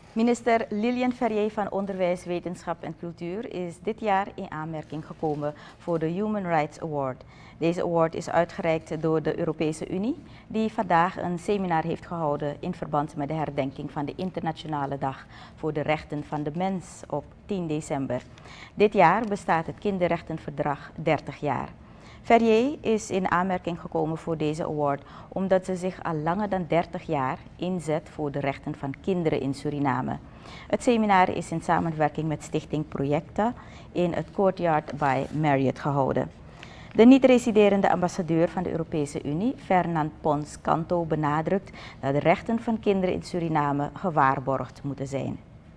Minister Lilian Ferrier van Onderwijs, Wetenschap en Cultuur is dit jaar in aanmerking gekomen voor de Human Rights Award. Deze award is uitgereikt door de Europese Unie, die vandaag een seminar heeft gehouden in verband met de herdenking van de Internationale Dag voor de Rechten van de Mens op 10 december. Dit jaar bestaat het Kinderrechtenverdrag 30 jaar. Ferrier is in aanmerking gekomen voor deze award omdat ze zich al langer dan 30 jaar inzet voor de rechten van kinderen in Suriname. Het seminar is in samenwerking met Stichting Projecta in het Courtyard by Marriott gehouden. De niet-residerende ambassadeur van de Europese Unie, Fernand Pons Canto, benadrukt dat de rechten van kinderen in Suriname gewaarborgd moeten zijn.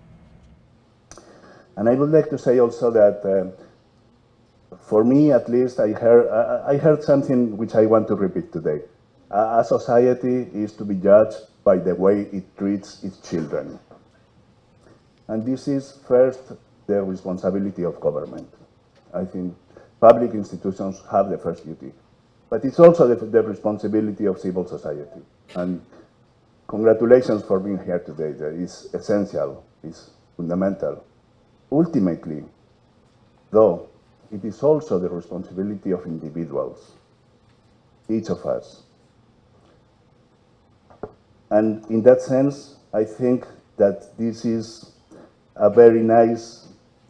And I would like to say also that for me, at least, I heard something which I want to repeat today. A society is to be judged by the way it treats its children. And this is first the responsibility of government. I think public institutions have the first duty. But it's also the responsibility of civil society. And congratulations for being here today. That is essential, is fundamental. Ultimately, though, it is also the responsibility of individuals, each of us. And in that sense, I think that this is a very nice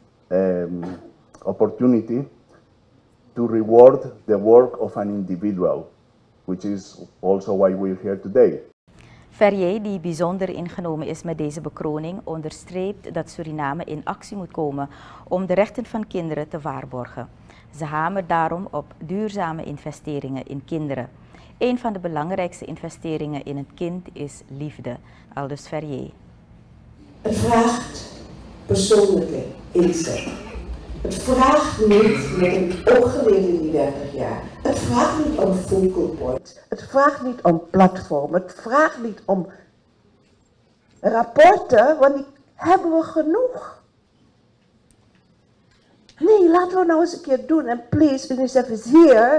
opportunity to reward the work of an individual, which is also why we're here today. Ferrier, die bijzonder ingenomen is met deze bekroning, onderstreept dat Suriname in actie moet komen om de rechten van kinderen te waarborgen. Ze hamert daarom op duurzame investeringen in kinderen. Een van de belangrijkste investeringen in een kind is liefde, aldus Ferrier. Het vraagt persoonlijke inzet. Het vraagt niet met een ooggeleerde in die 30 jaar. Het vraagt niet om focal points. Het vraagt niet om platformen. Het vraagt niet om rapporten, want die hebben we genoeg. Nee, laten we nou eens een keer doen. En please, UNICEF is hier.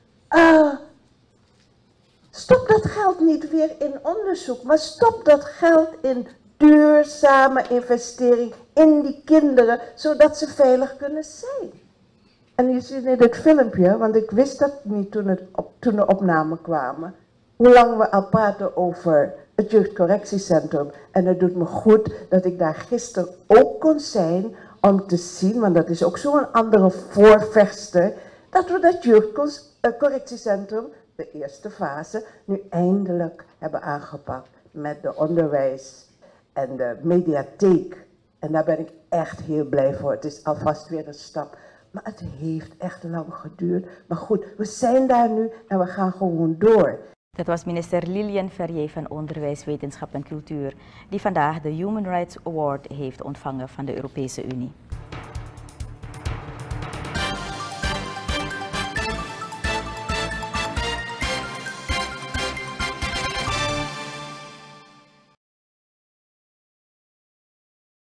Stop dat geld niet weer in onderzoek, maar stop dat geld in duurzame investering in die kinderen, zodat ze veilig kunnen zijn. En je ziet in dit filmpje, want ik wist dat niet toen de opnamen kwamen, hoe lang we al praten over het jeugdcorrectiecentrum. En het doet me goed dat ik daar gisteren ook kon zijn om te zien, want dat is ook zo'n andere voorvechter, dat we dat jeugdcorrectiecentrum, de eerste fase, nu eindelijk hebben aangepakt met de onderwijs en de mediatheek. En daar ben ik echt heel blij voor. Het is alvast weer een stap. Maar het heeft echt lang geduurd. Maar goed, we zijn daar nu en we gaan gewoon door. Dat was minister Lilian Ferrier van Onderwijs, Wetenschap en Cultuur, die vandaag de Human Rights Award heeft ontvangen van de Europese Unie.